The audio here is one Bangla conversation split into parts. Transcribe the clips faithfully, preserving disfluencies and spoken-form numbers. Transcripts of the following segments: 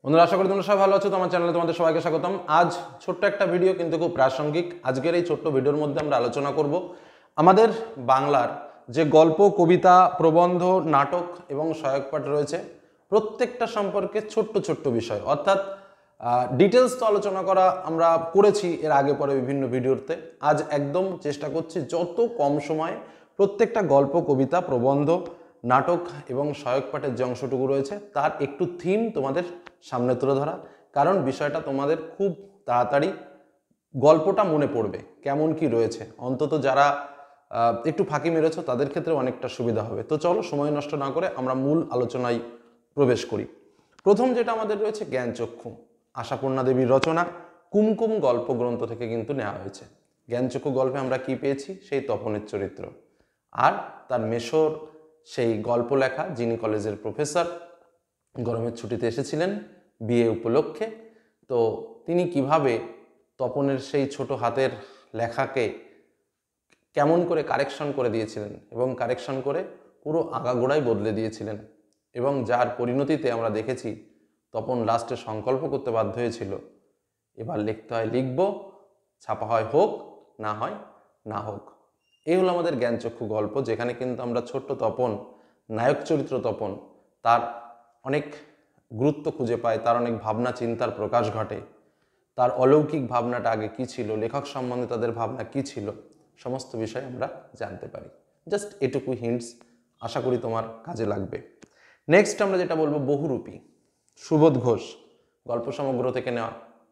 বন্ধুরা, আশা করি তোমরা সবাই ভালো আছো। তোমার চ্যানেলে তোমাদের সবাইকে স্বাগতম। আজ ছোট্ট একটা ভিডিও, কিন্তু খুব প্রাসঙ্গিক। আজকের এই ছোট্ট ভিডিওর মধ্যে আমরা আলোচনা করব আমাদের বাংলার যে গল্প, কবিতা, প্রবন্ধ, নাটক এবং সহায়ক পাঠ রয়েছে, প্রত্যেকটা সম্পর্কে ছোট্ট ছোট্ট বিষয়, অর্থাৎ ডিটেলস তো আলোচনা করা আমরা করেছি এর আগে পরে বিভিন্ন ভিডিওতে। আজ একদম চেষ্টা করছি যত কম সময়ে প্রত্যেকটা গল্প, কবিতা, প্রবন্ধ, নাটক এবং সহায়ক পাঠের যে অংশটুকু রয়েছে তার একটু থিম তোমাদের সামনে তুলে ধরা। কারণ বিষয়টা তোমাদের খুব তাড়াতাড়ি গল্পটা মনে পড়বে কেমন কি রয়েছে, অন্তত যারা একটু ফাঁকি মেরেছ তাদের ক্ষেত্রে অনেকটা সুবিধা হবে। তো চলো সময় নষ্ট না করে আমরা মূল আলোচনায় প্রবেশ করি। প্রথম যেটা আমাদের রয়েছে জ্ঞানচক্ষু, আশাপূর্ণা দেবীর রচনা কুমকুম গল্প গ্রন্থ থেকে কিন্তু নেওয়া হয়েছে। জ্ঞানচক্ষু গল্পে আমরা কি পেয়েছি? সেই তপনের চরিত্র আর তার মেশর সেই গল্প লেখা, যিনি কলেজের প্রফেসর, গরমের ছুটিতে এসেছিলেন বিয়ে উপলক্ষে। তো তিনি কিভাবে তপনের সেই ছোট হাতের লেখাকে কেমন করে কারেকশন করে দিয়েছিলেন এবং কারেকশন করে পুরো আগাগোড়াই বদলে দিয়েছিলেন, এবং যার পরিণতিতে আমরা দেখেছি তপন লাস্টে সংকল্প করতে বাধ্য হয়েছিল, এবার লিখতে হয় লিখব, ছাপা হয় হোক, না হয় না হোক। এই হলো আমাদের জ্ঞানচক্ষু গল্প, যেখানে কিন্তু আমরা ছোট্ট তপন, নায়ক চরিত্র তপন, তার অনেক গুরুত্ব খুঁজে পাই, তার অনেক ভাবনা চিন্তার প্রকাশ ঘটে, তার অলৌকিক ভাবনাটা আগে কী ছিল, লেখক সম্বন্ধে তাদের ভাবনা কী ছিল, সমস্ত বিষয় আমরা জানতে পারি। জাস্ট এটুকু হিন্টস, আশা করি তোমার কাজে লাগবে। নেক্সট আমরা যেটা বলবো, বহুরূপী, সুবোধ ঘোষ গল্প সমগ্র থেকে নেওয়া।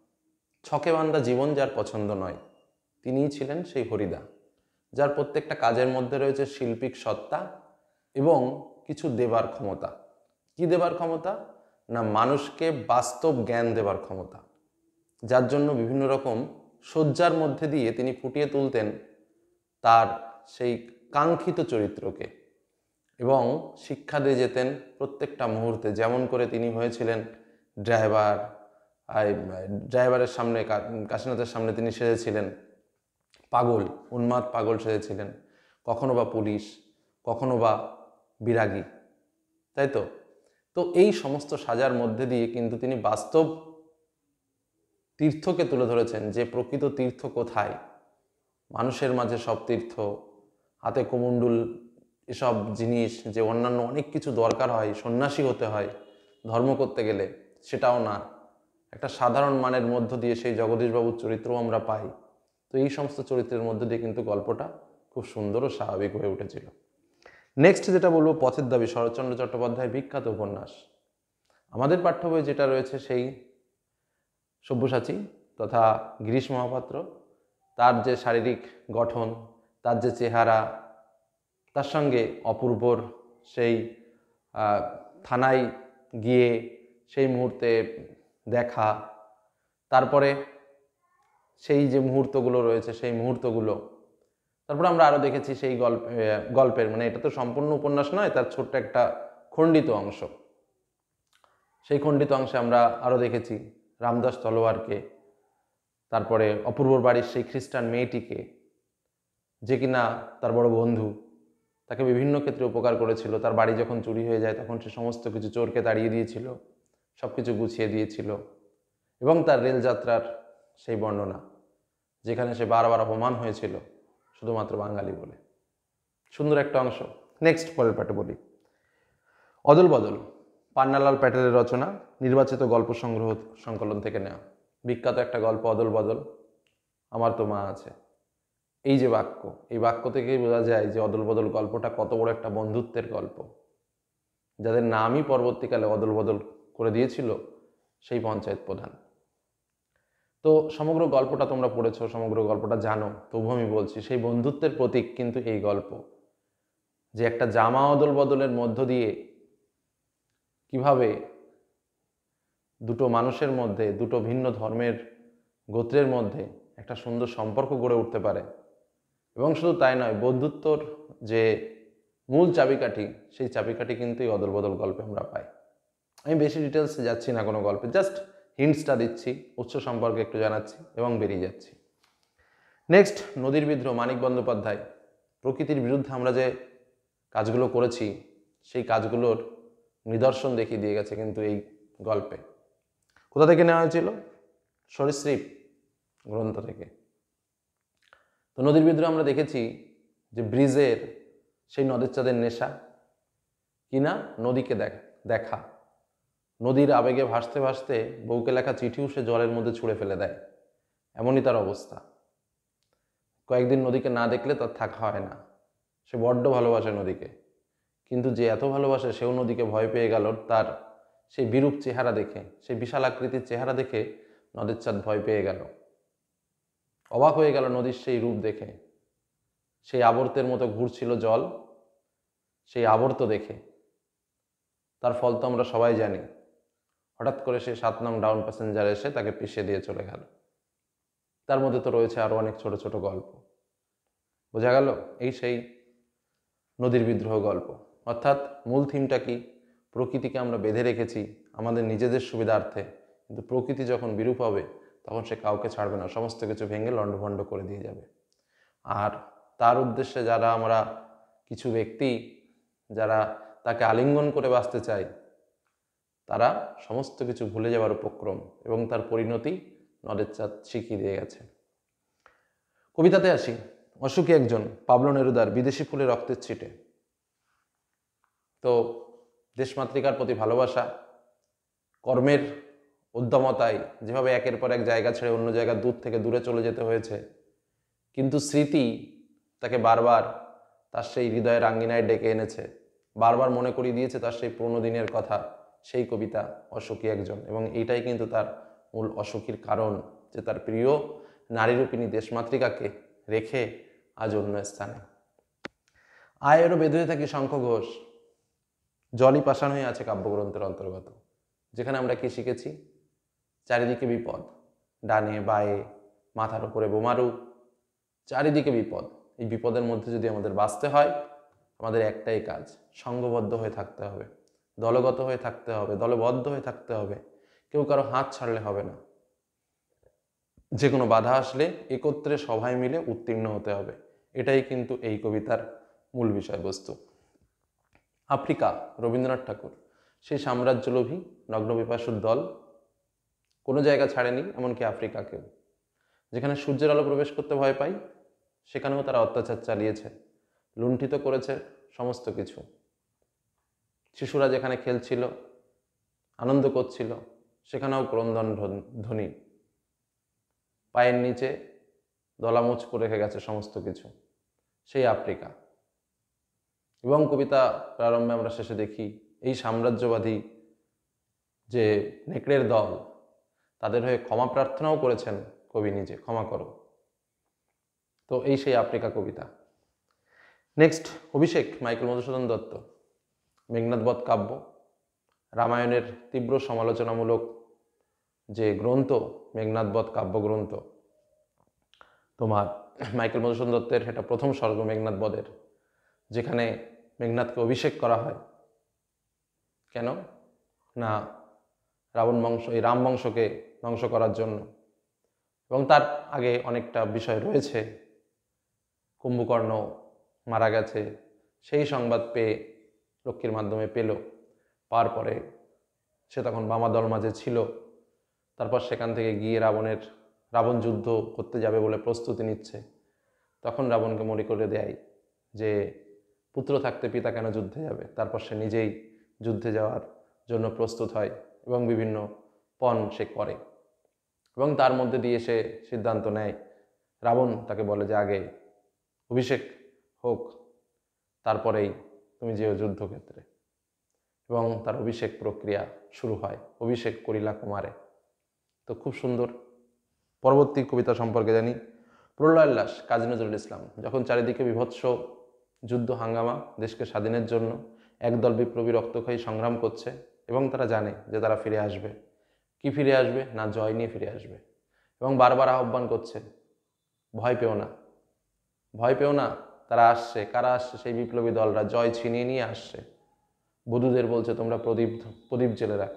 ছকে বান্ধা জীবন যার পছন্দ নয়, তিনিই ছিলেন সেই হরিদা, যার প্রত্যেকটা কাজের মধ্যে রয়েছে শিল্পিক সত্তা এবং কিছু দেবার ক্ষমতা। কি দেবার ক্ষমতা? না, মানুষকে বাস্তব জ্ঞান দেবার ক্ষমতা, যার জন্য বিভিন্ন রকম শয্যার মধ্যে দিয়ে তিনি ফুটিয়ে তুলতেন তার সেই কাঙ্ক্ষিত চরিত্রকে এবং শিক্ষা দিয়ে যেতেন প্রত্যেকটা মুহূর্তে। যেমন করে তিনি হয়েছিলেন ড্রাইভার, ড্রাইভারের সামনে, কাশীনাথের সামনে তিনি সেজেছিলেন পাগল, উন্মাদ পাগল সেজেছিলেন, কখনো বা পুলিশ, কখনো বা বিরাগী, তাই তো? তো এই সমস্ত সাজার মধ্যে দিয়ে কিন্তু তিনি বাস্তব তীর্থকে তুলে ধরেছেন, যে প্রকৃত তীর্থ কোথায়, মানুষের মাঝে সব তীর্থ, হাতে কুমণ্ডুল, এসব জিনিস, যে অন্যান্য অনেক কিছু দরকার হয়, সন্ন্যাসী হতে হয় ধর্ম করতে গেলে, সেটাও না, একটা সাধারণ মানের মধ্য দিয়ে সেই জগদীশবাবুর চরিত্রও আমরা পাই। তো এই সমস্ত চরিত্রের মধ্যে দিয়ে কিন্তু গল্পটা খুব সুন্দর ও স্বাভাবিক হয়ে উঠেছিল। নেক্সট যেটা বলবো, পথের দাবী, শরৎচন্দ্র চট্টোপাধ্যায়ের বিখ্যাত উপন্যাস। আমাদের পাঠ্য বই যেটা রয়েছে সেই সব্যসাচী তথা গিরিশ মহাপাত্র, তার যে শারীরিক গঠন, তার যে চেহারা, তার সঙ্গে অপূর্বর সেই থানায় গিয়ে সেই মুহূর্তে দেখা, তারপরে সেই যে মুহূর্তগুলো রয়েছে সেই মুহূর্তগুলো, তারপরে আমরা আরও দেখেছি সেই গল্প গল্পের মানে এটা তো সম্পূর্ণ উপন্যাস নয়, তার ছোট্ট একটা খণ্ডিত অংশ। সেই খণ্ডিত অংশে আমরা আরও দেখেছি রামদাস তলোয়ারকে, তারপরে অপূর্বর বাড়ির সেই খ্রিস্টান মেয়েটিকে, যে কিনা তার বড় বন্ধু, তাকে বিভিন্ন ক্ষেত্রে উপকার করেছিল। তার বাড়ি যখন চুরি হয়ে যায় তখন সে সমস্ত কিছু চোরকে তাড়িয়ে দিয়েছিল, সব কিছু গুছিয়ে দিয়েছিল। এবং তার রেলযাত্রার সেই বর্ণনা, যেখানে সে বারবার অপমান হয়েছিল শুধুমাত্র বাঙালি বলে, সুন্দর একটা অংশ। নেক্সট পরের পাঠে বলি, অদল বদল, পান্নালাল প্যাটেলের রচনা, নির্বাচিত গল্প সংগ্রহ সংকলন থেকে নেওয়া। বিখ্যাত একটা গল্প অদল বদল, আমার তো মা আছে। এই যে বাক্য, এই বাক্য থেকেই বোঝা যায় যে অদল বদল গল্পটা কত বড় একটা বন্ধুত্বের গল্প, যাদের নামই পরবর্তীকালে অদল বদল করে দিয়েছিল সেই পঞ্চায়েত প্রধান। তো সমগ্র গল্পটা তোমরা পড়েছো, সমগ্র গল্পটা জানো, তবু আমি বলছি সেই বন্ধুত্বের প্রতীক কিন্তু এই গল্প, যে একটা জামা অদল বদলের মধ্য দিয়ে কিভাবে দুটো মানুষের মধ্যে, দুটো ভিন্ন ধর্মের গোত্রের মধ্যে একটা সুন্দর সম্পর্ক গড়ে উঠতে পারে। এবং শুধু তাই নয়, বন্ধুত্বর যে মূল চাবিকাঠি, সেই চাবিকাঠি কিন্তু এই অদল বদল গল্পে আমরা পাই। আমি বেশি ডিটেলসে যাচ্ছি না কোনো গল্পে, জাস্ট হিন্টসটা দিচ্ছি, উৎস সম্পর্কে একটু জানাচ্ছি এবং বেরিয়ে যাচ্ছি। নেক্সট, নদীর বিদ্রোহ, মানিক বন্দ্যোপাধ্যায়। প্রকৃতির বিরুদ্ধে আমরা যে কাজগুলো করেছি সেই কাজগুলোর নিদর্শন দেখিয়ে দিয়ে গেছে কিন্তু এই গল্পে। কোথা থেকে নেওয়া হয়েছিল? সরীসৃপ গ্রন্থ থেকে। তো নদীর বিদ্রোহ আমরা দেখেছি যে ব্রিজের সেই নদের চাঁদের নেশা কিনা নদীকে দেখা, নদীর আবেগে ভাসতে ভাসতে বউকে লেখা চিঠিও সে জলের মধ্যে ছুঁড়ে ফেলে দেয়, এমনই তার অবস্থা। কয়েকদিন নদীকে না দেখলে তার থাকা হয় না, সে বড্ড ভালোবাসে নদীকে, কিন্তু যে এত ভালোবাসে সেও নদীকে ভয় পেয়ে গেল তার সেই বিরূপ চেহারা দেখে, সেই বিশাল আকৃতির চেহারা দেখে নদের চাঁদ ভয় পেয়ে গেল, অবাক হয়ে গেল নদীর সেই রূপ দেখে। সেই আবর্তের মতো ঘুরছিল জল, সেই আবর্ত দেখে। তার ফল তো আমরা সবাই জানি, হঠাৎ করে সে সাত নং ডাউন প্যাসেঞ্জার এসে তাকে পিষিয়ে দিয়ে চলে গেল। তার মধ্যে তো রয়েছে আরো অনেক ছোট ছোট গল্প। বোঝা গেল এই সেই নদীর বিদ্রোহ গল্প। অর্থাৎ মূল থিমটা কি? প্রকৃতিকে আমরা বেঁধে রেখেছি আমাদের নিজেদের সুবিধার্থে, কিন্তু প্রকৃতি যখন বিরূপ হবে তখন সে কাউকে ছাড়বে না, সমস্ত কিছু ভেঙে লণ্ডভণ্ড করে দিয়ে যাবে। আর তার উদ্দেশ্যে যারা আমরা কিছু ব্যক্তি যারা তাকে আলিঙ্গন করে বাঁচতে চাই, তারা সমস্ত কিছু ভুলে যাওয়ার উপক্রম, এবং তার পরিণতি নদের চাঁদ শিখিয়ে দিয়ে গেছে। কবিতাতে আসি। অসুখী একজন, পাবলো নেরুদার বিদেশি ফুলে রক্তের ছিটে। তো দেশমাতৃকার প্রতি ভালোবাসা, কর্মের উদ্যমতায় যেভাবে একের পর এক জায়গা ছেড়ে অন্য জায়গা দূর থেকে দূরে চলে যেতে হয়েছে, কিন্তু স্মৃতি তাকে বারবার তার সেই হৃদয়ের আঙ্গিনায় ডেকে এনেছে, বারবার মনে করিয়ে দিয়েছে তার সেই পুরনো দিনের কথা। সেই কবিতা অসুখী একজন, এবং এইটাই কিন্তু তার মূল অসুখীর কারণ, যে তার প্রিয় নারীরূপিণী দেশমাতৃকাকে রেখে আজ অন্য স্থানে। আয়েরও বেঁধে থাকি শঙ্খ ঘোষ, জলই পাষাণ হয়ে আছে কাব্যগ্রন্থের অন্তর্গত, যেখানে আমরা কি শিখেছি? চারিদিকে বিপদ, ডানে বায়ে, মাথার উপরে বোমারু, চারিদিকে বিপদ। এই বিপদের মধ্যে যদি আমাদের বাঁচতে হয়, আমাদের একটাই কাজ, সংঘবদ্ধ হয়ে থাকতে হবে, দলগত হয়ে থাকতে হবে, দলবদ্ধ হয়ে থাকতে হবে। কেউ কারো হাত ছাড়লে হবে না। যে কোনো বাধা আসলে একত্রে সবাই মিলে উত্তীর্ণ হতে হবে। এটাই কিন্তু এই কবিতার মূল বিষয়বস্তু। আফ্রিকা, রবীন্দ্রনাথ ঠাকুর, সেই সাম্রাজ্যলোভী নগ্ন পিপাসুর দল কোনো জায়গা ছাড়েনি, এমনকি আফ্রিকাকেও। যেখানে সূর্যের আলো প্রবেশ করতে ভয় পাই, সেখানেও তারা অত্যাচার চালিয়েছে, লুণ্ঠিত করেছে সমস্ত কিছু। শিশুরা যেখানে খেলছিল, আনন্দ করছিল, সেখানেও ক্রন্দন ধ্বনি, পায়ের নিচে দলামোচ করে রেখে গেছে সমস্ত কিছু, সেই আফ্রিকা। এবং কবিতা প্রারম্ভে আমরা শেষে দেখি এই সাম্রাজ্যবাদী যে নেকড়ের দল, তাদের হয়ে ক্ষমা প্রার্থনাও করেছেন কবি নিজে, ক্ষমা করো। তো এই সেই আফ্রিকা কবিতা। নেক্সট, অভিষেক, মাইকেল মধুসূদন দত্ত, মেঘনাদ বধ কাব্য, রামায়ণের তীব্র সমালোচনামূলক যে গ্রন্থ মেঘনাদ বধ কাব্যগ্রন্থ, তোমার মাইকেল মধুসূদন দত্তের এটা প্রথম স্বর্গ মেঘনাদ বধের, যেখানে মেঘনাদকে অভিষেক করা হয়। কেন না, রাবণ বংশ, এই রাম বংশকে ধ্বংস করার জন্য। এবং তার আগে অনেকটা বিষয় রয়েছে, কুম্ভকর্ণ মারা গেছে, সেই সংবাদ পেয়ে লক্ষ্মীর মাধ্যমে পেল, পাওয়ার পরে সে তখন বামাদল মাঝে ছিল। তারপর সেখান থেকে গিয়ে রাবণের রাবণ যুদ্ধ করতে যাবে বলে প্রস্তুতি নিচ্ছে, তখন রাবণকে মনে করে দেয় যে পুত্র থাকতে পিতা কেন যুদ্ধে যাবে। তারপর সে নিজেই যুদ্ধে যাওয়ার জন্য প্রস্তুত হয় এবং বিভিন্ন পণ সে করে, এবং তার মধ্যে দিয়ে সে সিদ্ধান্ত নেয়, রাবণ তাকে বলে যে আগে অভিষেক হোক, তারপরেই তুমি যেও যুদ্ধক্ষেত্রে। এবং তার অভিষেক প্রক্রিয়া শুরু হয়, অভিষেক করিলা কুমারে। তো খুব সুন্দর। পরবর্তী কবিতা সম্পর্কে জানি। প্রলয়োল্লাস, কাজী নজরুল ইসলাম, যখন চারিদিকে বিভৎস যুদ্ধ হাঙ্গামা, দেশকে স্বাধীনের জন্য একদল বিপ্লবী রক্তক্ষয়ী সংগ্রাম করছে, এবং তারা জানে যে তারা ফিরে আসবে। কি ফিরে আসবে না, জয় নিয়ে ফিরে আসবে। এবং বারবার আহ্বান করছে, ভয় পেও না, ভয় পেও না, তারা আসছে। কারা আসছে? সেই বিপ্লবী দলরা জয় ছিনিয়ে নিয়ে আসছে। বধূদের বলছে তোমরা প্রদীপ প্রদীপ জেলে রাখো,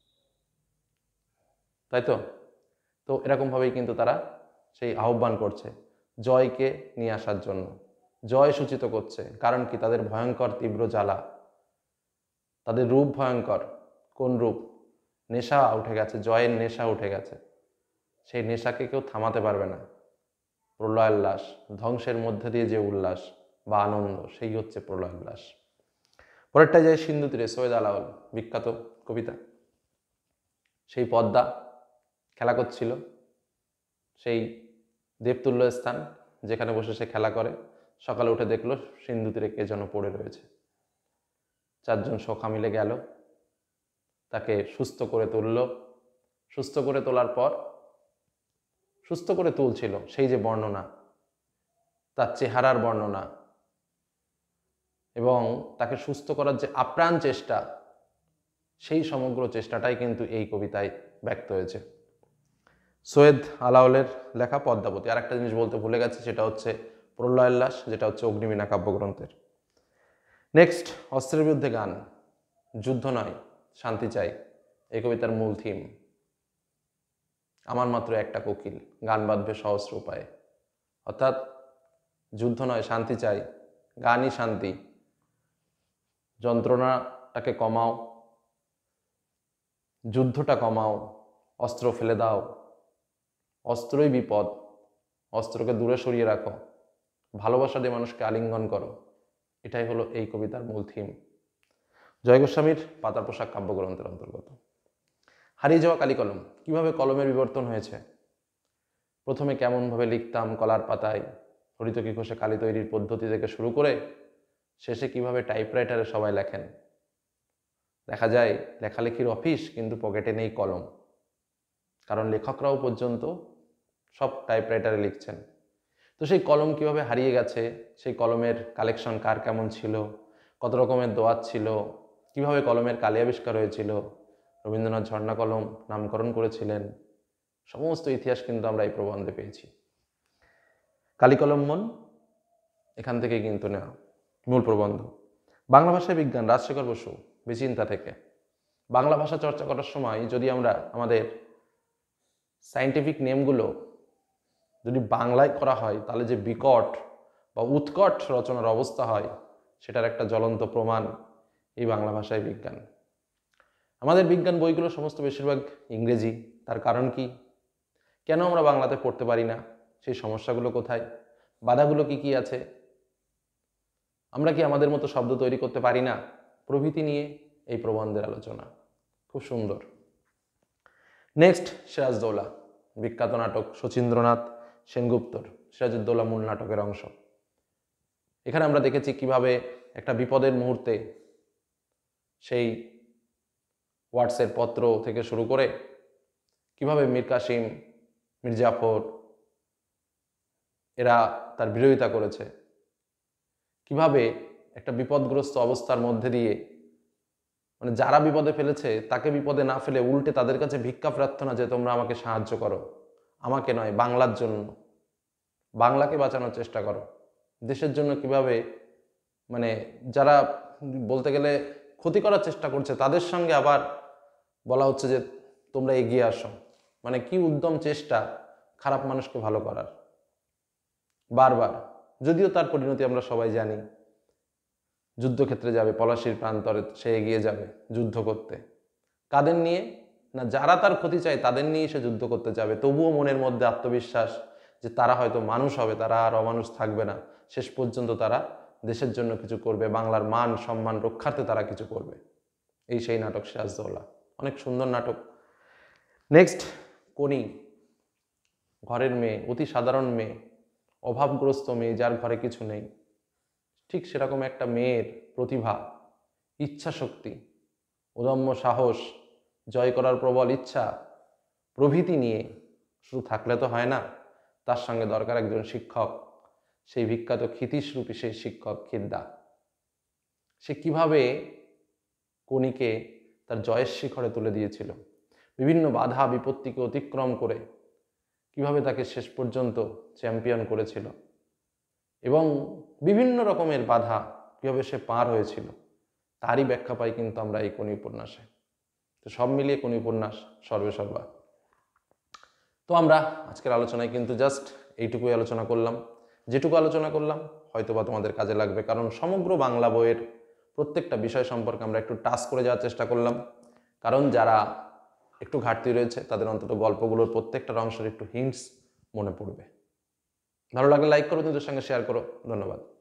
তাই তো। তো এরকমভাবেই কিন্তু তারা সেই আহ্বান করছে জয়কে নিয়ে আসার জন্য, জয় সূচিত করছে। কারণ কি? তাদের ভয়ঙ্কর তীব্র জ্বালা, তাদের রূপ ভয়ঙ্কর। কোন রূপ? নেশা উঠে গেছে, জয়ের নেশা উঠে গেছে। সেই নেশাকে কেউ থামাতে পারবে না। প্রলয়োল্লাস, ধ্বংসের মধ্যে দিয়ে যে উল্লাস বা আনন্দ, সেই হচ্ছে প্রলয়োল্লাস। পরেরটা যায় সিন্ধু তীরে, সৈয়দ আলাওল, বিখ্যাত কবিতা। সেই পদ্মা খেলা করছিল, সেই দেবতুল্য স্থান যেখানে বসে সে খেলা করে। সকালে উঠে দেখলো সিন্ধু তীরে কে যেন পড়ে রয়েছে। চারজন সখা মিলে গেল, তাকে সুস্থ করে তুলল। সুস্থ করে তোলার পর, সুস্থ করে তুলছিল, সেই যে বর্ণনা, তার চেহারার বর্ণনা এবং তাকে সুস্থ করার যে আপ্রাণ চেষ্টা, সেই সমগ্র চেষ্টাটাই কিন্তু এই কবিতায় ব্যক্ত হয়েছে। সৈয়দ আলাওলের লেখা পদ্মাবতী। আর একটা জিনিস বলতে ভুলে গেছে, সেটা হচ্ছে প্রলয়োল্লাস, যেটা হচ্ছে অগ্নিবীণা কাব্যগ্রন্থের। নেক্সট, অস্ত্রের বিরুদ্ধে গান। যুদ্ধ নয়, শান্তি চাই, এই কবিতার মূল থিম। আমার মাত্র একটা কোকিল, গান বাঁধবে সহস্র উপায়ে। অর্থাৎ যুদ্ধ নয়, শান্তি চাই, গানই শান্তি। যন্ত্রণাটাকে কমাও, যুদ্ধটা কমাও, অস্ত্র ফেলে দাও, অস্ত্রই বিপদ, অস্ত্রকে দূরে সরিয়ে রাখো, ভালোবাসা দিয়ে মানুষকে আলিঙ্গন করো। এটাই হলো এই কবিতার মূল থিম। জয় গোস্বামীর পাতার পোশাক কাব্যগ্রন্থের অন্তর্গত। হারিয়ে যাওয়া কালি কলম, কিভাবে কলমের বিবর্তন হয়েছে। প্রথমে কেমনভাবে লিখতাম কলার পাতায়, হরিতকি ঘোষে কালি তৈরির পদ্ধতি থেকে শুরু করে শেষে কিভাবে টাইপরাইটারে সবাই লেখেন। দেখা যায় লেখালেখির অফিস, কিন্তু পকেটে নেই কলম, কারণ লেখকরাও পর্যন্ত সব টাইপরাইটারে লিখছেন। তো সেই কলম কিভাবে হারিয়ে গেছে, সেই কলমের কালেকশন কার কেমন ছিল, কত রকমের দোয়াত ছিল, কিভাবে কলমের কালি আবিষ্কার হয়েছিল, রবীন্দ্রনাথ ঝর্ণা কলম নামকরণ করেছিলেন, সমস্ত ইতিহাস কিন্তু আমরা এই প্রবন্ধে পেয়েছি। কালি কলম মন, এখান থেকে কিন্তু নেওয়া মূল প্রবন্ধ। বাংলা ভাষায় বিজ্ঞান, রাজশেখর বসু, বিচিন্তা থেকে। বাংলা ভাষা চর্চা করার সময় যদি আমরা আমাদের সায়েন্টিফিক নেমগুলো যদি বাংলায় করা হয়, তাহলে যে বিকট বা উৎকট রচনার অবস্থা হয়, সেটার একটা জ্বলন্ত প্রমাণ এই বাংলা ভাষায় বিজ্ঞান। আমাদের বিজ্ঞান বইগুলো সমস্ত বেশিরভাগ ইংরেজি। তার কারণ কি? কেন আমরা বাংলাতে পড়তে পারি না? সেই সমস্যাগুলো কোথায়? বাধাগুলো কি কি আছে? আমরা কি আমাদের মতো শব্দ তৈরি করতে পারি না? প্রভৃতি নিয়ে এই প্রবন্ধের আলোচনা। খুব সুন্দর। নেক্সট, সিরাজদৌল্লা, বিখ্যাত নাটক, শচীন্দ্রনাথ সেনগুপ্তর সিরাজউদ্দৌলা মূল নাটকের অংশ। এখানে আমরা দেখেছি কিভাবে একটা বিপদের মুহূর্তে সেই ওয়াটসের পত্র থেকে শুরু করে কিভাবে মীর কাসিম, মীর জাফর এরা তার বিরোধিতা করেছে, কিভাবে একটা বিপদগ্রস্ত অবস্থার মধ্যে দিয়ে, মানে যারা বিপদে ফেলেছে তাকে বিপদে না ফেলে উল্টে তাদের কাছে ভিক্ষা প্রার্থনা, যে তোমরা আমাকে সাহায্য করো, আমাকে নয়, বাংলার জন্য, বাংলাকে বাঁচানোর চেষ্টা করো। দেশের জন্য কিভাবে, মানে যারা বলতে গেলে ক্ষতি করার চেষ্টা করছে, তাদের সঙ্গে আবার বলা হচ্ছে যে তোমরা এগিয়ে আসো। মানে কি উদ্যম চেষ্টা খারাপ মানুষকে ভালো করার, বারবার। যদিও তার পরিণতি আমরা সবাই জানি, যুদ্ধক্ষেত্রে যাবে, পলাশির প্রান্তরে সে এগিয়ে যাবে যুদ্ধ করতে। কাদের নিয়ে? না, যারা তার ক্ষতি চায় তাদের নিয়ে সে যুদ্ধ করতে যাবে। তবুও মনের মধ্যে আত্মবিশ্বাস যে তারা হয়তো মানুষ হবে, তারা আর অমানুষ থাকবে না, শেষ পর্যন্ত তারা দেশের জন্য কিছু করবে, বাংলার মান সম্মান রক্ষার্থে তারা কিছু করবে। এই সেই নাটক সিরাজদৌল্লা, অনেক সুন্দর নাটক। নেক্সট, কোনি, ঘরের মেয়ে, অতি সাধারণ মেয়ে, অভাবগ্রস্ত মেয়ে, যার ঘরে কিছু নেই। ঠিক সেরকম একটা মেয়ের প্রতিভা, ইচ্ছা শক্তি, উদম্য সাহস, জয় করার প্রবল ইচ্ছা প্রভৃতি নিয়ে শুধু থাকলে তো হয় না, তার সঙ্গে দরকার একজন শিক্ষক। সেই বিখ্যাত ক্ষিতীশরূপী সেই শিক্ষক খিদ্দা। সে কিভাবে কোনিকে তার জয়ের শিখরে তুলে দিয়েছিল, বিভিন্ন বাধা বিপত্তিকে অতিক্রম করে কিভাবে তাকে শেষ পর্যন্ত চ্যাম্পিয়ন করেছিল, এবং বিভিন্ন রকমের বাধা কিভাবে সে পার হয়েছিল, তারই ব্যাখ্যা পাই কিন্তু আমরা এই কোনি উপন্যাসে। তো সব মিলিয়ে কোনি উপন্যাস সর্বে সর্বা। তো আমরা আজকের আলোচনায় কিন্তু জাস্ট এইটুকুই আলোচনা করলাম। যেটুকু আলোচনা করলাম হয়তোবা তোমাদের কাজে লাগবে, কারণ সমগ্র বাংলা বইয়ের প্রত্যেকটা বিষয় সম্পর্কে আমরা একটু টাচ করে যাওয়ার চেষ্টা করলাম। কারণ যারা একটু ঘাটতি রয়েছে, তাদের অন্তত গল্পগুলোর প্রত্যেকটা অংশের একটু হিন্টস মনে পড়বে। ভালো লাগলে লাইক করো, নিজের সঙ্গে শেয়ার করো। ধন্যবাদ।